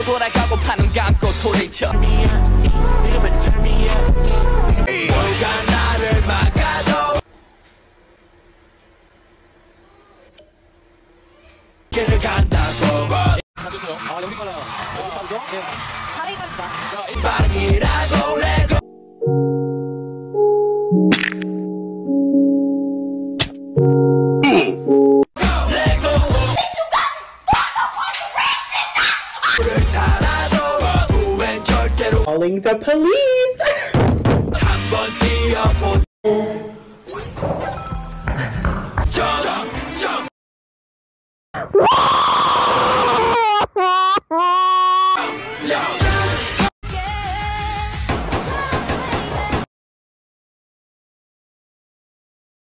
돌아가고파 눈 감고 소리쳐 누가 나를 막아도 길을 간다고 가주세요. 아 여기 빨라요. 여기 빨리 더? 네. 다리 간다. 자, 빵이라고 레고 Calling the police! 한번 뛰어보 점